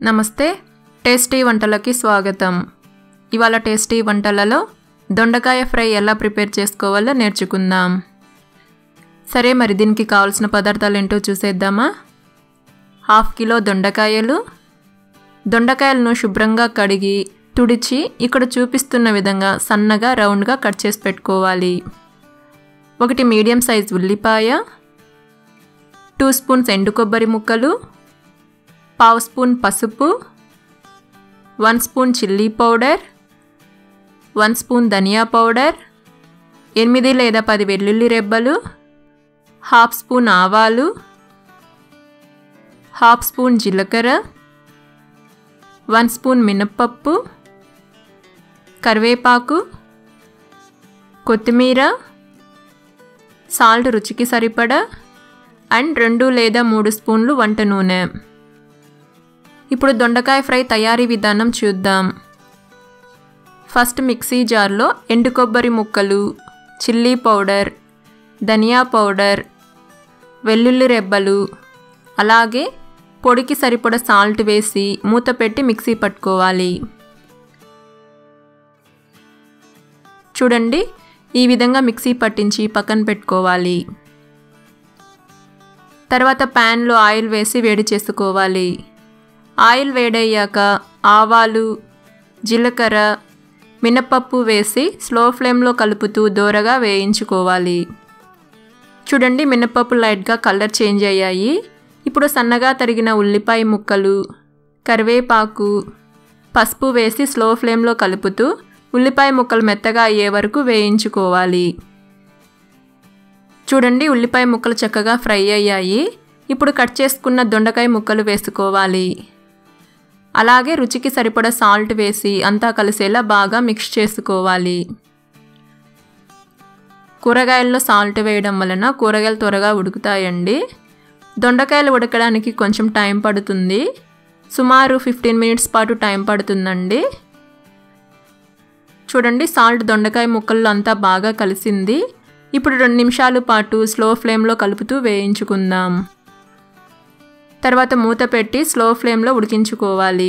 నమస్తే టేస్టీ వంటలకి స్వాగతం। ఇవాళ టేస్టీ వంటలలో దొండకాయ ఫ్రై ఎలా ప్రిపేర్ చేసుకోవాలో నేర్చుకుందాం। సరే మరి దీనికి కావాల్సిన పదార్థాలు ఏంటో చూసేద్దామా। 1/2 కిలో దొండకాయలను శుభ్రంగా కడిగి తుడిచి ఇక్కడ చూపిస్తున్న విధంగా సన్నగా రౌండ్గా కట్ చేసి పెట్టుకోవాలి। 1 మీడియం సైజ్ ఉల్లిపాయ, 2 స్పూన్స్ ఎండు కొబ్బరి ముక్కలు, 1/2 స్పూన్ పసుపు, 1 స్పూన్ చిల్లీ పౌడర్, 1 స్పూన్ ధనియా పౌడర్, 8 లేదా 10 వెల్లుల్లి రెబ్బలు, 1/2 స్పూన్ ఆవాలు, 1/2 స్పూన్ జీలకర్ర, 1 స్పూన్ మినప్పప్పు, కరివేపాకు, కొత్తిమీర, సాల్ట్ రుచికి సరిపడా అండ్ 2 లేదా 3 స్పూన్లు వంట నూనె। ఇప్పుడు దొండకాయ ఫ్రై తయారీ విధానం చూద్దాం। ఫస్ట్ మిక్సీ జార్లో ఎండు కొబ్బరి ముక్కలు, చిల్లీ పౌడర్, ధనియా పౌడర్, వెల్లుల్లి రెబ్బలు అలాగే పొడికి సరిపడా సాల్ట్ వేసి మూత పెట్టి మిక్సీ పట్టుకోవాలి। చూడండి ఈ విధంగా మిక్సీ పట్టించి పక్కన పెట్టుకోవాలి। తర్వాత ప్యాన్లో ఆయిల్ వేసి వేడి చేసుకోవాలి। ఆయిల్ వేడయ్యాక ఆవాలు, జీలకర్ర, మినపప్పు వేసి స్లో ఫ్లేమ్లో కలుపుతూ దోరగా వేయించుకోవాలి। చూడండి మినపప్పు లైట్గా కలర్ చేంజ్ అయ్యాయి। ఇప్పుడు సన్నగా తరిగిన ఉల్లిపాయ ముక్కలు, కరివేపాకు, పసుపు వేసి స్లో ఫ్లేమ్లో కలుపుతూ ఉల్లిపాయ ముక్కలు మెత్తగా అయ్యే వరకు వేయించుకోవాలి। చూడండి ఉల్లిపాయ ముక్కలు చక్కగా ఫ్రై అయ్యాయి। ఇప్పుడు కట్ చేసుకున్న దొండకాయ ముక్కలు వేసుకోవాలి। అలాగే రుచికి సరిపడా సాల్ట్ వేసి అంతా కలిసేలా బాగా మిక్స్ చేసుకోవాలి। కూరగాయల్లో సాల్ట్ వేయడం వలన కూరగాయలు త్వరగా ఉడుకుతాయండి। దొండకాయలు ఉడకడానికి కొంచెం టైం పడుతుంది, సుమారు 15 మినిట్స్ పాటు టైం పడుతుందండి। చూడండి సాల్ట్ దొండకాయ ముక్కల్లో అంతా బాగా కలిసింది। ఇప్పుడు 2 నిమిషాల పాటు స్లో ఫ్లేమ్లో కలుపుతూ వేయించుకుందాం। తర్వాత మూత పెట్టి స్లో ఫ్లేమ్లో ఉడికించుకోవాలి।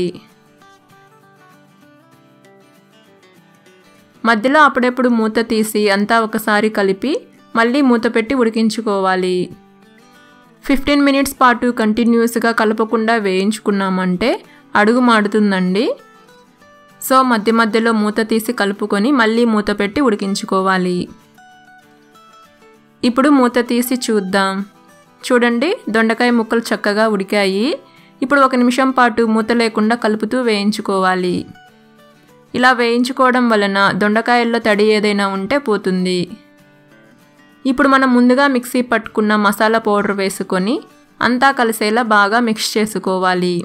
మధ్యలో అప్పుడప్పుడు మూత తీసి అంతా ఒకసారి కలిపి మళ్ళీ మూత పెట్టి ఉడికించుకోవాలి। 15 మినిట్స్ పాటు కంటిన్యూస్గా కలపకుండా వేయించుకున్నామంటే అడుగు మాడుతుందండి। సో మధ్య మధ్యలో మూత తీసి కలుపుకొని మళ్ళీ మూత పెట్టి ఉడికించుకోవాలి। ఇప్పుడు మూత తీసి చూద్దాం। చూడండి దొండకాయ ముక్కలు చక్కగా ఉడికాయి। ఇప్పుడు 1 నిమిషం పాటు మూత లేకుండా కలుపుతూ వేయించుకోవాలి। ఇలా వేయించుకోవడం వలన దొండకాయల్లో తడి ఏదైనా ఉంటే పోతుంది। ఇప్పుడు మనం ముందుగా మిక్సీ పట్టుకున్న మసాలా పౌడర్ వేసుకొని అంతా కలిసేలా బాగా మిక్స్ చేసుకోవాలి।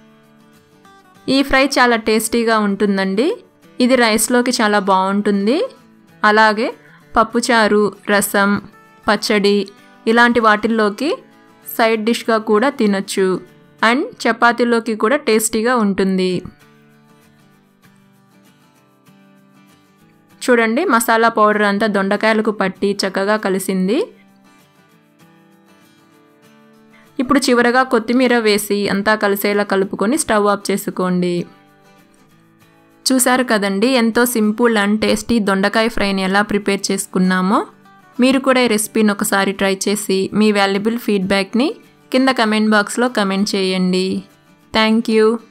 ఈ ఫ్రై చాలా టేస్టీగా ఉంటుందండి। ఇది రైస్లోకి చాలా బాగుంటుంది। అలాగే పప్పుచారు, రసం, పచ్చడి ఇలాంటి వాటిల్లోకి సైడ్ డిష్గా కూడా తినొచ్చు అండ్ చపాతీలోకి కూడా టేస్టీగా ఉంటుంది। చూడండి మసాలా పౌడర్ అంతా దొండకాయలకు పట్టి చక్కగా కలిసింది। ఇప్పుడు చివరగా కొత్తిమీర వేసి అంతా కలిసేలా కలుపుకొని స్టవ్ ఆఫ్ చేసుకోండి। చూసారు కదండి ఎంతో సింపుల్ అండ్ టేస్టీ దొండకాయ ఫ్రైని ఎలా ప్రిపేర్ చేసుకున్నామో। మీరు కూడా ఈ రెసిపీని ఒకసారి ట్రై చేసి మీ వాల్యుబుల్ ఫీడ్బ్యాక్ని కింద కమెంట్ బాక్స్లో కమెంట్ చేయండి। Thank you.